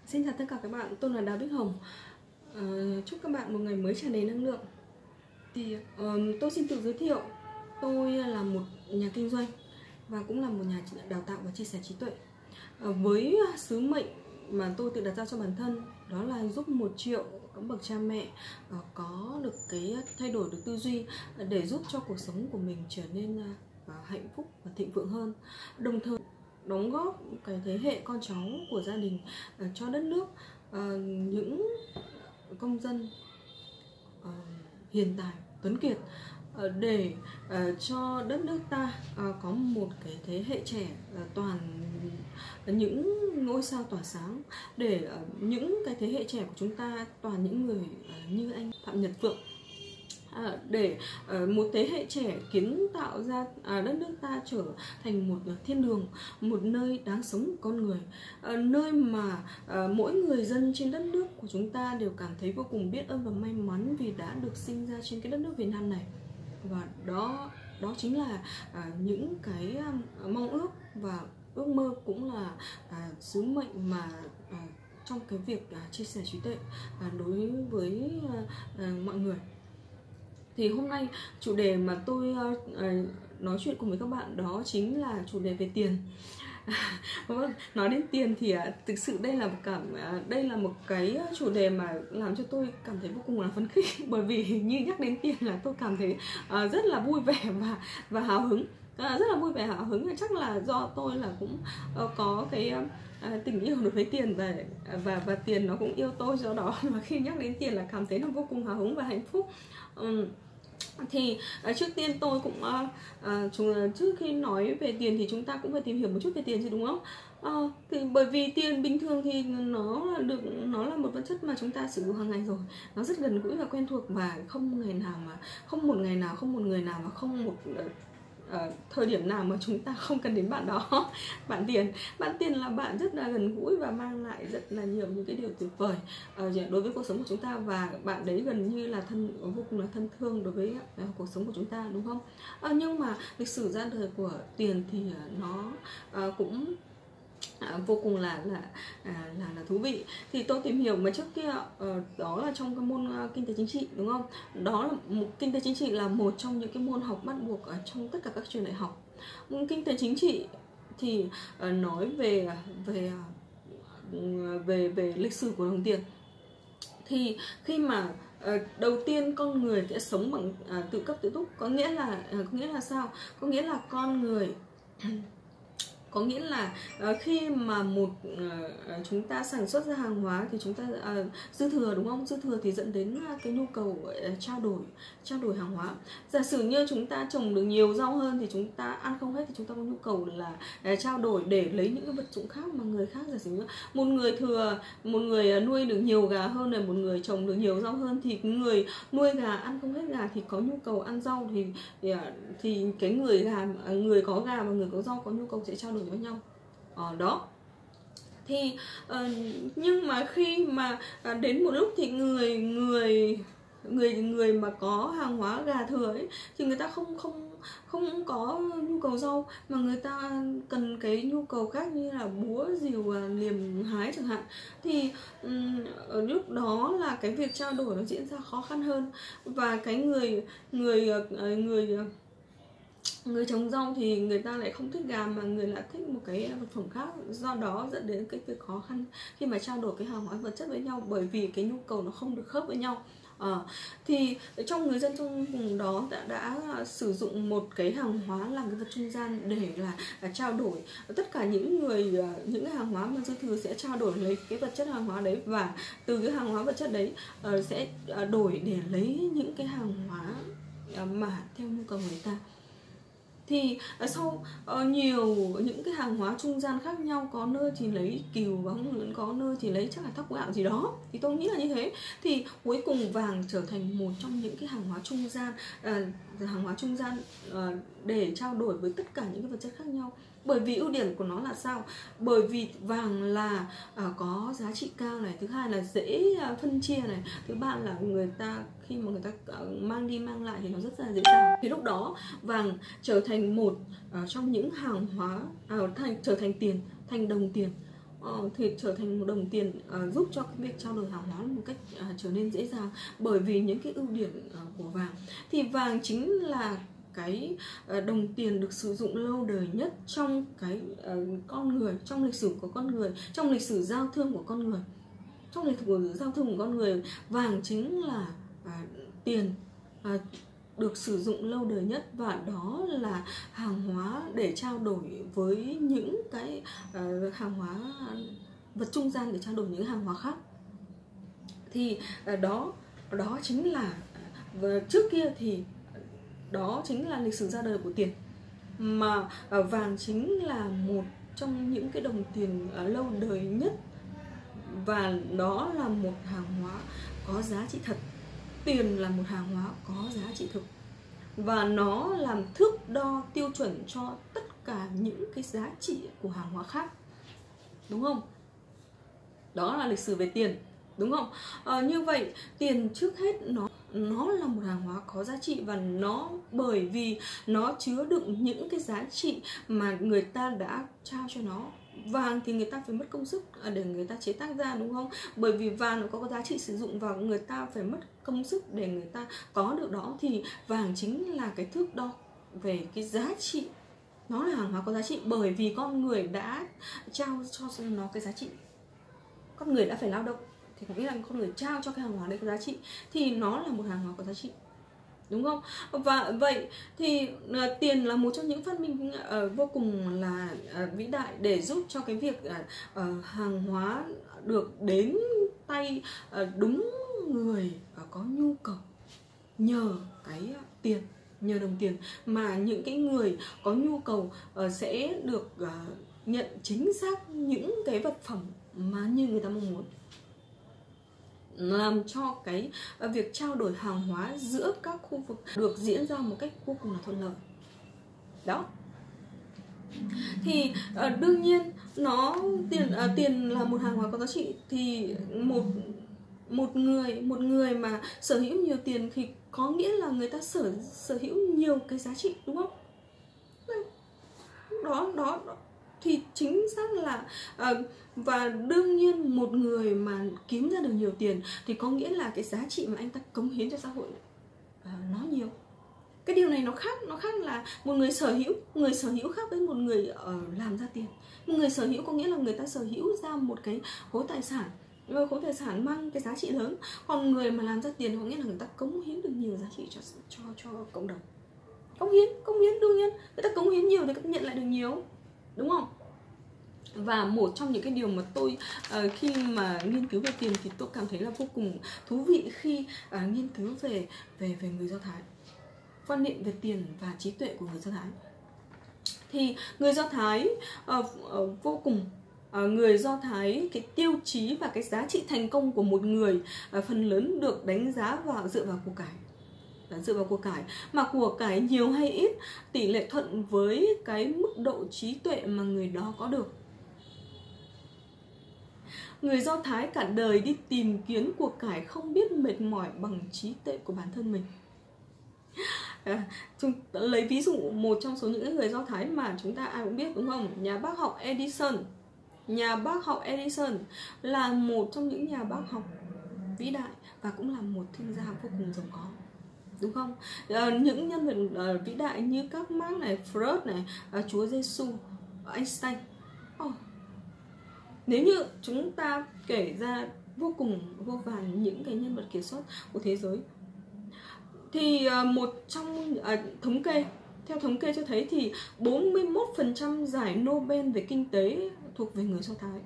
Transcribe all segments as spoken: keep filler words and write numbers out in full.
Xin chào tất cả các bạn, tôi là Đào Bích Hồng. à, Chúc các bạn một ngày mới tràn đầy năng lượng. Thì uh, tôi xin tự giới thiệu, tôi là một nhà kinh doanh và cũng là một nhà đào tạo và chia sẻ trí tuệ. uh, Với sứ mệnh mà tôi tự đặt ra cho bản thân, đó là giúp một triệu các bậc cha mẹ uh, có được cái thay đổi được tư duy uh, để giúp cho cuộc sống của mình trở nên uh, hạnh phúc và thịnh vượng hơn, đồng thời đóng góp cái thế hệ con cháu của gia đình uh, cho đất nước, uh, những công dân uh, hiền tài tuấn kiệt, uh, để uh, cho đất nước ta uh, có một cái thế hệ trẻ uh, toàn những ngôi sao tỏa sáng, để uh, những cái thế hệ trẻ của chúng ta toàn những người uh, như anh Phạm Nhật Vượng. À, để uh, một thế hệ trẻ kiến tạo ra à, đất nước ta trở thành một uh, thiên đường, một nơi đáng sống của con người, uh, nơi mà uh, mỗi người dân trên đất nước của chúng ta đều cảm thấy vô cùng biết ơn và may mắn vì đã được sinh ra trên cái đất nước Việt Nam này. Và đó đó chính là uh, những cái uh, mong ước và ước mơ, cũng là uh, sứ mệnh mà uh, trong cái việc uh, chia sẻ trí tuệ uh, đối với uh, uh, mọi người. Thì hôm nay chủ đề mà tôi uh, nói chuyện cùng với các bạn đó chính là chủ đề về tiền. Vâng, nói đến tiền thì uh, thực sự đây là một cảm uh, đây là một cái chủ đề mà làm cho tôi cảm thấy vô cùng là phấn khích, bởi vì như nhắc đến tiền là tôi cảm thấy uh, rất là vui vẻ và và hào hứng, uh, rất là vui vẻ hào hứng. Chắc là do tôi là cũng uh, có cái uh, À, tình yêu đối với tiền và và và tiền nó cũng yêu tôi, do đó mà khi nhắc đến tiền là cảm thấy nó vô cùng hào hứng và hạnh phúc. Um, thì uh, trước tiên tôi cũng uh, uh, chúng, trước khi nói về tiền thì chúng ta cũng phải tìm hiểu một chút về tiền chứ, đúng không? Uh, thì bởi vì tiền bình thường thì nó là được nó là một vật chất mà chúng ta sử dụng hàng ngày rồi, nó rất gần gũi và quen thuộc, và không ngày nào mà không một ngày nào không một người nào mà không một uh, Uh, thời điểm nào mà chúng ta không cần đến bạn đó. Bạn tiền bạn tiền là bạn rất là gần gũi và mang lại rất là nhiều những cái điều tuyệt vời uh, đối với cuộc sống của chúng ta, và bạn đấy gần như là thân vô cùng là thân thương đối với uh, cuộc sống của chúng ta, đúng không? Uh, nhưng mà lịch sử ra đời của tiền thì uh, nó uh, cũng À, vô cùng là là, à, là là thú vị. Thì tôi tìm hiểu mà trước kia uh, đó là trong cái môn uh, kinh tế chính trị, đúng không? Đó là một kinh tế chính trị là một trong những cái môn học bắt buộc ở trong tất cả các trường đại học. Kinh tế chính trị thì uh, nói về về uh, về về lịch sử của đồng tiền. Thì khi mà uh, đầu tiên con người sẽ sống bằng uh, tự cấp tự túc, có nghĩa là uh, có nghĩa là sao? Có nghĩa là con người có nghĩa là uh, khi mà một uh, chúng ta sản xuất ra hàng hóa thì chúng ta uh, dư thừa, đúng không? Dư thừa thì dẫn đến uh, cái nhu cầu uh, trao đổi trao đổi hàng hóa. Giả sử như chúng ta trồng được nhiều rau hơn thì chúng ta ăn không hết, thì chúng ta có nhu cầu là uh, trao đổi để lấy những cái vật dụng khác mà người khác, giả sử như một người thừa một người nuôi được nhiều gà hơn, này một người trồng được nhiều rau hơn, thì người nuôi gà ăn không hết gà thì có nhu cầu ăn rau, thì thì, uh, thì cái người gà người có gà và người có rau có nhu cầu sẽ trao đổi với nhau. Ờ, đó thì uh, nhưng mà khi mà uh, đến một lúc thì người người người người mà có hàng hóa gà thừa ấy, thì người ta không không không có nhu cầu rau, mà người ta cần cái nhu cầu khác như là búa, rìu và liềm hái chẳng hạn. Thì um, ở lúc đó là cái việc trao đổi nó diễn ra khó khăn hơn, và cái người người uh, người uh, người trồng rau thì người ta lại không thích gà mà người lại thích một cái vật phẩm khác, do đó dẫn đến cái việc khó khăn khi mà trao đổi cái hàng hóa vật chất với nhau, bởi vì cái nhu cầu nó không được khớp với nhau. À, thì trong người dân trong vùng đó đã, đã sử dụng một cái hàng hóa làm cái vật trung gian để là, là trao đổi. Tất cả những người những cái hàng hóa mà dư thừa sẽ trao đổi lấy cái vật chất hàng hóa đấy, và từ cái hàng hóa vật chất đấy uh, sẽ đổi để lấy những cái hàng hóa uh, mà theo nhu cầu của người ta. Thì sau uh, nhiều những cái hàng hóa trung gian khác nhau, có nơi thì lấy cừu và không, có nơi thì lấy chắc là thóc gạo gì đó, thì tôi nghĩ là như thế. Thì cuối cùng vàng trở thành một trong những cái hàng hóa trung gian, uh, hàng hóa trung gian uh, để trao đổi với tất cả những cái vật chất khác nhau. Bởi vì ưu điểm của nó là sao? Bởi vì vàng là uh, có giá trị cao này, thứ hai là dễ uh, phân chia này, thứ ba là người ta khi mà người ta uh, mang đi mang lại thì nó rất là dễ dàng. Thì lúc đó vàng trở thành một uh, trong những hàng hóa uh, thành, trở thành tiền, thành đồng tiền. uh, thì trở thành một đồng tiền uh, giúp cho cái việc trao đổi hàng hóa một cách uh, trở nên dễ dàng, bởi vì những cái ưu điểm uh, của vàng. Thì vàng chính là cái uh, đồng tiền được sử dụng lâu đời nhất trong cái uh, con người, trong lịch sử của con người, trong lịch sử giao thương của con người. Trong lịch sử của giao thương của con người, vàng chính là uh, tiền uh, được sử dụng lâu đời nhất, và đó là hàng hóa để trao đổi với những cái uh, hàng hóa, vật trung gian để trao đổi những hàng hóa khác. Thì uh, đó đó chính là uh, trước kia thì đó chính là lịch sử ra đời của tiền, mà uh, vàng chính là một trong những cái đồng tiền uh, lâu đời nhất, và đó là một hàng hóa có giá trị thật. Tiền là một hàng hóa có giá trị thực, và nó làm thước đo tiêu chuẩn cho tất cả những cái giá trị của hàng hóa khác, đúng không? Đó là lịch sử về tiền, đúng không? À, như vậy tiền trước hết nó nó là một hàng hóa có giá trị, và nó bởi vì nó chứa đựng những cái giá trị mà người ta đã trao cho nó. Vàng thì người ta phải mất công sức để người ta chế tác ra, đúng không? Bởi vì vàng nó có giá trị sử dụng và người ta phải mất công sức để người ta có được đó. Thì vàng chính là cái thước đo về cái giá trị. Nó là hàng hóa có giá trị bởi vì con người đã trao cho nó cái giá trị. Con người đã phải lao động, thì có nghĩa là con người trao cho cái hàng hóa đấy có giá trị, thì nó là một hàng hóa có giá trị, đúng không? Và vậy thì uh, tiền là một trong những phát minh uh, vô cùng là uh, vĩ đại để giúp cho cái việc uh, uh, hàng hóa được đến tay uh, đúng người uh, có nhu cầu nhờ cái uh, tiền, nhờ đồng tiền, mà những cái người có nhu cầu uh, sẽ được uh, nhận chính xác những cái vật phẩm mà như người ta mong muốn, làm cho cái việc trao đổi hàng hóa giữa các khu vực được diễn ra một cách vô cùng là thuận lợi. Đó. Thì uh, đương nhiên nó tiền uh, tiền là một hàng hóa có giá trị, thì một một người một người mà sở hữu nhiều tiền thì có nghĩa là người ta sở sở hữu nhiều cái giá trị, đúng không? Đó đó, đó. Thì chính xác là uh, và đương nhiên một người mà kiếm ra được nhiều tiền thì có nghĩa là cái giá trị mà anh ta cống hiến cho xã hội uh, nó nhiều. Cái điều này nó khác, nó khác là một người sở hữu, người sở hữu khác với một người uh, làm ra tiền. Một người sở hữu có nghĩa là người ta sở hữu ra một cái khối tài sản, khối tài sản mang cái giá trị lớn. Còn người mà làm ra tiền có nghĩa là người ta cống hiến được nhiều giá trị cho cho cho cộng đồng. Cống hiến, cống hiến đương nhiên người ta cống hiến nhiều thì cũng nhận lại được nhiều, đúng không? Và một trong những cái điều mà tôi uh, khi mà nghiên cứu về tiền thì tôi cảm thấy là vô cùng thú vị khi uh, nghiên cứu về về về người Do Thái, quan niệm về tiền và trí tuệ của người Do Thái. Thì người Do Thái uh, uh, vô cùng uh, người Do Thái, cái tiêu chí và cái giá trị thành công của một người uh, phần lớn được đánh giá vào dựa vào của cải. Dựa vào của cải, mà của cải nhiều hay ít tỷ lệ thuận với cái mức độ trí tuệ mà người đó có được. Người Do Thái cả đời đi tìm kiếm của cải, không biết mệt mỏi bằng trí tuệ của bản thân mình. À, chúng lấy ví dụ một trong số những người Do Thái mà chúng ta ai cũng biết, đúng không? Nhà bác học Edison. Nhà bác học Edison là một trong những nhà bác học vĩ đại và cũng là một thương gia vô cùng giàu có, đúng không? À, những nhân vật uh, vĩ đại như các Marx này, Freud này, uh, Chúa Giêsu, Einstein. Oh. Nếu như chúng ta kể ra vô cùng vô vàn những cái nhân vật kiệt xuất của thế giới, thì uh, một trong uh, thống kê, theo thống kê cho thấy thì bốn mươi mốt phần trăm giải Nobel về kinh tế thuộc về người Do Thái,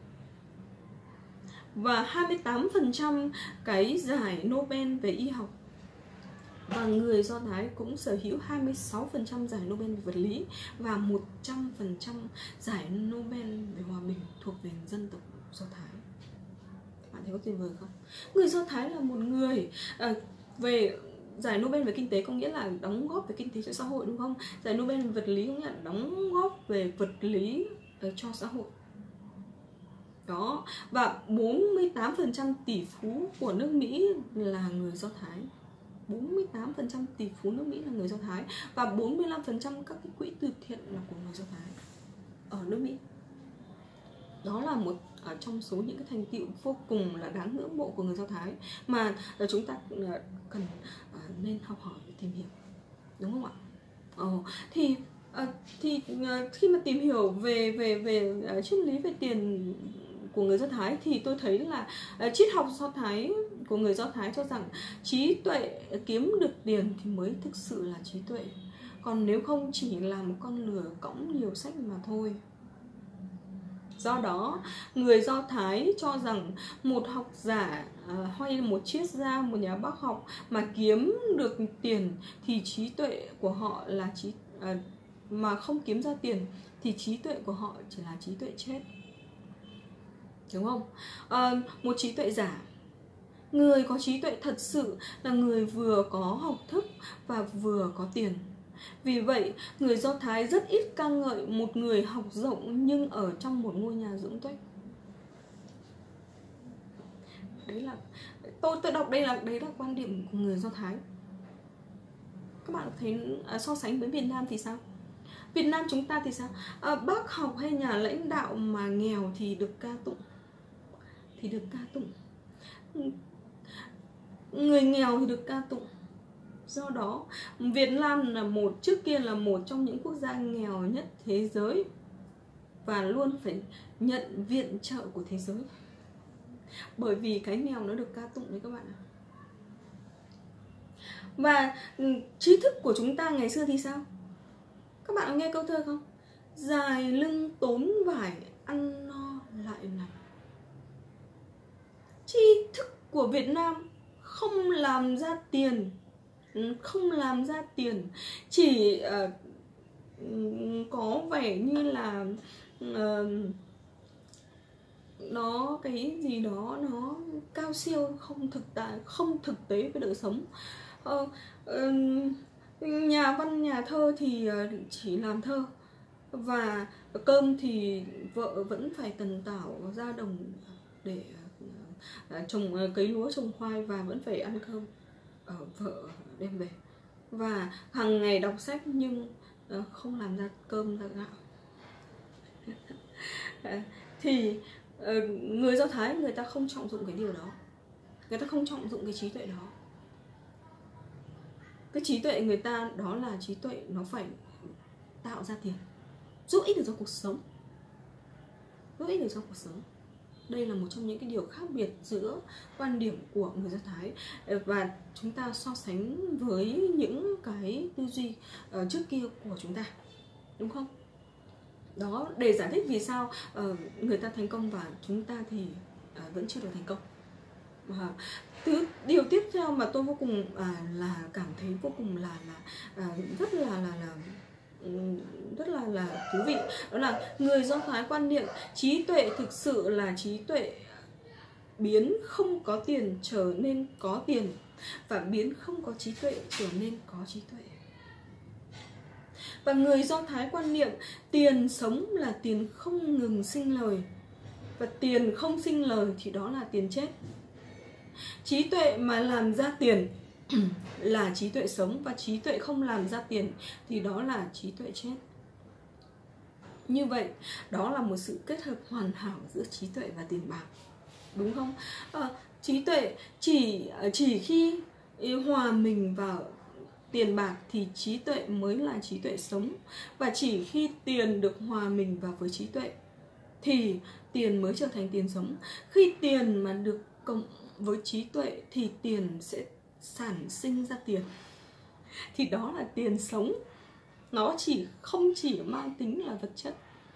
và hai mươi tám phần trăm cái giải Nobel về y học. Và người Do Thái cũng sở hữu hai mươi sáu phần trăm giải Nobel về vật lý và một trăm phần trăm giải Nobel về hòa bình thuộc về dân tộc Do Thái. Bạn thấy có tuyệt vời không? Người Do Thái là một người à, về giải Nobel về kinh tế có nghĩa là đóng góp về kinh tế cho xã hội, đúng không? Giải Nobel về vật lý có nghĩa là đóng góp về vật lý cho xã hội. Đó, và bốn mươi tám phần trăm tỷ phú của nước Mỹ là người Do Thái. bốn mươi tám phần trăm tỷ phú nước Mỹ là người Do Thái, và bốn mươi lăm phần trăm các cái quỹ từ thiện là của người Do Thái ở nước Mỹ. Đó là một ở trong số những cái thành tựu vô cùng là đáng ngưỡng mộ của người Do Thái mà chúng ta cần nên học hỏi và tìm hiểu, đúng không ạ? Ồ, thì thì khi mà tìm hiểu về về về triết lý về tiền của người Do Thái thì tôi thấy là triết học Do Thái của người Do Thái cho rằng trí tuệ kiếm được tiền thì mới thực sự là trí tuệ, còn nếu không chỉ là một con lừa cõng nhiều sách mà thôi. Do đó, người Do Thái cho rằng một học giả hay một triết gia, một nhà bác học mà kiếm được tiền thì trí tuệ của họ là trí mà không kiếm ra tiền thì trí tuệ của họ chỉ là trí tuệ chết, đúng không? À, một trí tuệ giả, người có trí tuệ thật sự là người vừa có học thức và vừa có tiền. Vì vậy, người Do Thái rất ít ca ngợi một người học rộng nhưng ở trong một ngôi nhà dưỡng tuếch. Đấy là tôi tôi đọc đây là đấy là quan điểm của người Do Thái. Các bạn thấy à, so sánh với Việt Nam thì sao? Việt Nam chúng ta thì sao? À, bác học hay nhà lãnh đạo mà nghèo thì được ca tụng, thì được ca tụng. Người nghèo thì được ca tụng. Do đó, Việt Nam là một trước kia là một trong những quốc gia nghèo nhất thế giới và luôn phải nhận viện trợ của thế giới. Bởi vì cái nghèo nó được ca tụng đấy các bạn ạ. Và trí thức của chúng ta ngày xưa thì sao? Các bạn có nghe câu thơ không? Dài lưng tốn vải ăn no lại này. Trí thức của Việt Nam không làm ra tiền, không làm ra tiền, chỉ uh, có vẻ như là uh, nó cái gì đó nó cao siêu, không thực tại, không thực tế với đời sống. Uh, uh, nhà văn nhà thơ thì uh, chỉ làm thơ, và cơm thì vợ vẫn phải tần tảo ra đồng để uh, trồng uh, cấy lúa trồng khoai và vẫn phải ăn cơm uh, vợ đem về, và hàng ngày đọc sách nhưng uh, không làm ra cơm ra gạo. uh, thì uh, người Do Thái người ta không trọng dụng cái điều đó, người ta không trọng dụng cái trí tuệ đó. Cái trí tuệ người ta đó là trí tuệ nó phải tạo ra tiền, giúp ích được cho cuộc sống, giúp ích được cho cuộc sống. Đây là một trong những cái điều khác biệt giữa quan điểm của người Do Thái và chúng ta so sánh với những cái tư duy uh, trước kia của chúng ta, đúng không? Đó, để giải thích vì sao uh, người ta thành công và chúng ta thì uh, vẫn chưa được thành công. Uh, Thứ điều tiếp theo mà tôi vô cùng à, là cảm thấy vô cùng là là à, rất là là là rất là là thú vị, đó là người Do Thái quan niệm trí tuệ thực sự là trí tuệ biến không có tiền trở nên có tiền và biến không có trí tuệ trở nên có trí tuệ. Và người Do Thái quan niệm tiền sống là tiền không ngừng sinh lời, và tiền không sinh lời thì đó là tiền chết. Trí tuệ mà làm ra tiền là trí tuệ sống, và trí tuệ không làm ra tiền thì đó là trí tuệ chết. Như vậy, đó là một sự kết hợp hoàn hảo giữa trí tuệ và tiền bạc, đúng không? À, trí tuệ chỉ chỉ khi hòa mình vào tiền bạc thì trí tuệ mới là trí tuệ sống, và chỉ khi tiền được hòa mình vào với trí tuệ thì tiền mới trở thành tiền sống. Khi tiền mà được cộng với trí tuệ thì tiền sẽ sản sinh ra tiền, thì đó là tiền sống. Nó chỉ không chỉ mang tính là vật chất.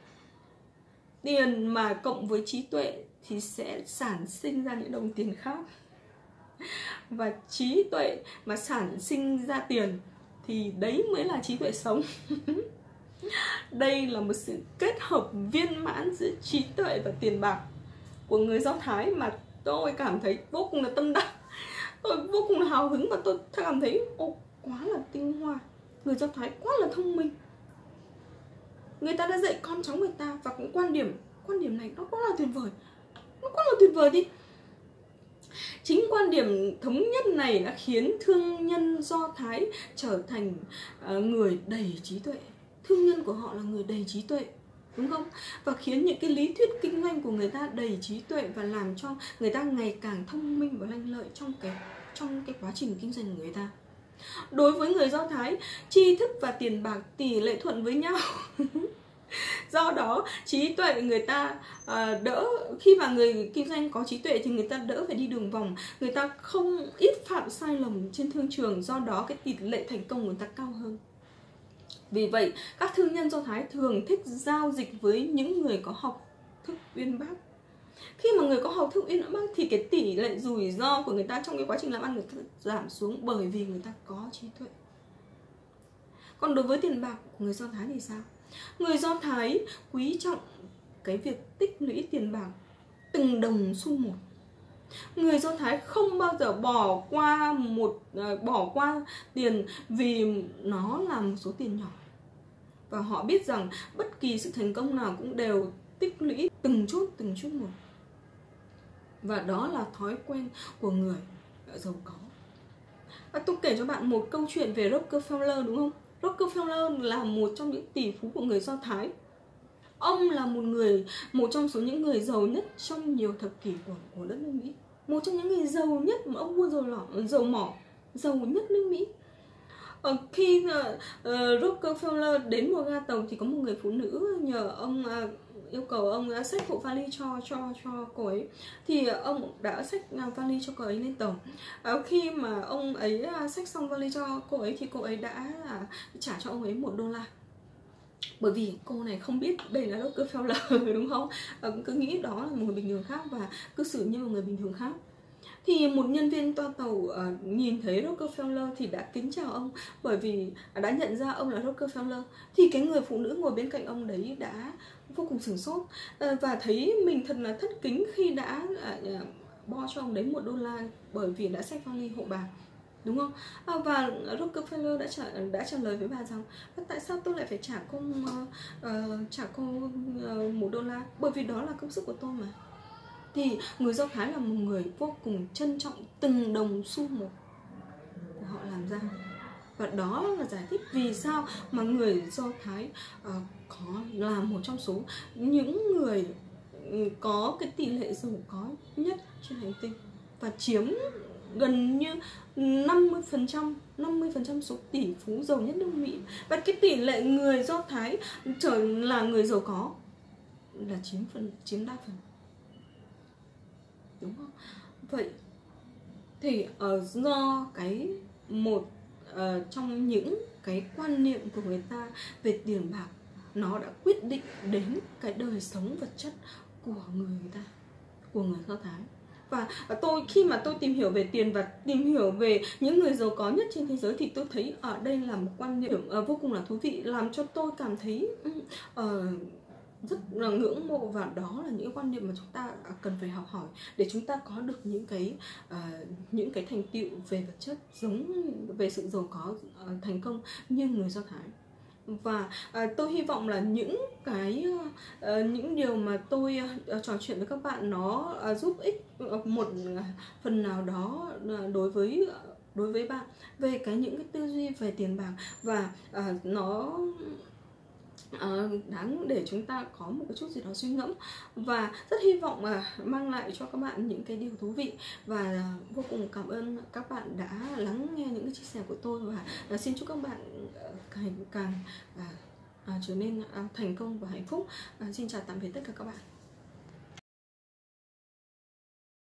Tiền mà cộng với trí tuệ thì sẽ sản sinh ra những đồng tiền khác, và trí tuệ mà sản sinh ra tiền thì đấy mới là trí tuệ sống. Đây là một sự kết hợp viên mãn giữa trí tuệ và tiền bạc của người Do Thái mà tôi cảm thấy vô cùng là tâm đắc. Tôi vô cùng là hào hứng và tôi cảm thấy ô, quá là tinh hoa. Người Do Thái quá là thông minh. Người ta đã dạy con cháu người ta, và cũng quan điểm quan điểm này nó quá là tuyệt vời. Nó quá là tuyệt vời đi. Chính quan điểm thống nhất này đã khiến thương nhân Do Thái trở thành uh, người đầy trí tuệ. Thương nhân của họ là người đầy trí tuệ. đúng không? Và khiến những cái lý thuyết kinh doanh của người ta đầy trí tuệ và làm cho người ta ngày càng thông minh và lanh lợi trong cái trong cái quá trình kinh doanh của người ta. Đối với người Do Thái, tri thức và tiền bạc tỷ lệ thuận với nhau. Do đó trí tuệ người ta uh, đỡ, khi mà người kinh doanh có trí tuệ thì người ta đỡ phải đi đường vòng, người ta không ít phạm sai lầm trên thương trường, do đó cái tỷ lệ thành công của người ta cao hơn. Vì vậy các thương nhân Do Thái thường thích giao dịch với những người có học thức uyên bác. Khi mà người có học thức uyên bác thì cái tỷ lệ rủi ro của người ta trong cái quá trình làm ăn người ta giảm xuống, bởi vì người ta có trí tuệ. Còn đối với tiền bạc của người Do Thái thì sao? Người Do Thái quý trọng cái việc tích lũy tiền bạc từng đồng xu một. Người Do Thái không bao giờ bỏ qua một uh, bỏ qua tiền vì nó là một số tiền nhỏ. Và họ biết rằng bất kỳ sự thành công nào cũng đều tích lũy từng chút từng chút một. Và đó là thói quen của người giàu có. À, tôi kể cho bạn một câu chuyện về Rockefeller, đúng không? Rockefeller là một trong những tỷ phú của người Do Thái. Ông là một người, một trong số những người giàu nhất trong nhiều thập kỷ của, của đất nước Mỹ. Một trong những người giàu nhất mà ông buôn dầu lỏ, dầu mỏ, giàu nhất nước Mỹ. Ở khi uh, uh, Rockefeller đến một ga tàu thì có một người phụ nữ nhờ ông uh, yêu cầu ông đã xách bộ vali cho cho cho cô ấy, thì ông đã xách vali cho cô ấy lên tàu. À, khi mà ông ấy xách xong vali cho cô ấy thì cô ấy đã là trả cho ông ấy một đô la, bởi vì cô này không biết đây là Rockefeller, đúng không? À, cứ nghĩ đó là một người bình thường khác và cư xử như một người bình thường khác. Thì một nhân viên toa tàu uh, nhìn thấy Rockefeller thì đã kính chào ông, bởi vì đã nhận ra ông là Rockefeller. Thì cái người phụ nữ ngồi bên cạnh ông đấy đã vô cùng sửng sốt uh, và thấy mình thật là thất kính khi đã uh, bo cho ông đấy một đô la, bởi vì đã xách vali hộ bà, đúng không? À, và Rockefeller đã trả đã trả lời với bà rằng tại sao tôi lại phải trả cô uh, uh, trả cô uh, một đô la, bởi vì đó là công sức của tôi mà. Thì người Do Thái là một người vô cùng trân trọng từng đồng xu một của họ làm ra. Và đó là giải thích vì sao mà người Do Thái uh, có là một trong số những người có cái tỷ lệ giàu có nhất trên hành tinh, và chiếm gần như năm mươi phần trăm năm mươi phần trăm số tỷ phú giàu nhất nước Mỹ. Và cái tỷ lệ người Do Thái trở là người giàu có là chiếm phần chiếm đa phần, đúng không? Vậy thì uh, do cái một uh, trong những cái quan niệm của người ta về tiền bạc, nó đã quyết định đến cái đời sống vật chất của người ta, của người Do Thái. Và tôi khi mà tôi tìm hiểu về tiền và tìm hiểu về những người giàu có nhất trên thế giới thì tôi thấy ở đây là một quan niệm uh, vô cùng là thú vị, làm cho tôi cảm thấy uh, rất là ngưỡng mộ, và đó là những quan niệm mà chúng ta cần phải học hỏi để chúng ta có được những cái uh, những cái thành tựu về vật chất, giống về sự giàu có uh, thành công như người Do Thái. Và uh, tôi hy vọng là những cái uh, những điều mà tôi uh, trò chuyện với các bạn nó uh, giúp ích uh, một phần nào đó uh, đối với uh, đối với bạn về cái những cái tư duy về tiền bạc, và uh, nó À, đáng để chúng ta có một cái chút gì đó suy ngẫm, và rất hy vọng mà mang lại cho các bạn những cái điều thú vị. Và vô cùng cảm ơn các bạn đã lắng nghe những cái chia sẻ của tôi, và xin chúc các bạn càng càng à, à, trở nên à, thành công và hạnh phúc. À, xin chào tạm biệt tất cả các bạn.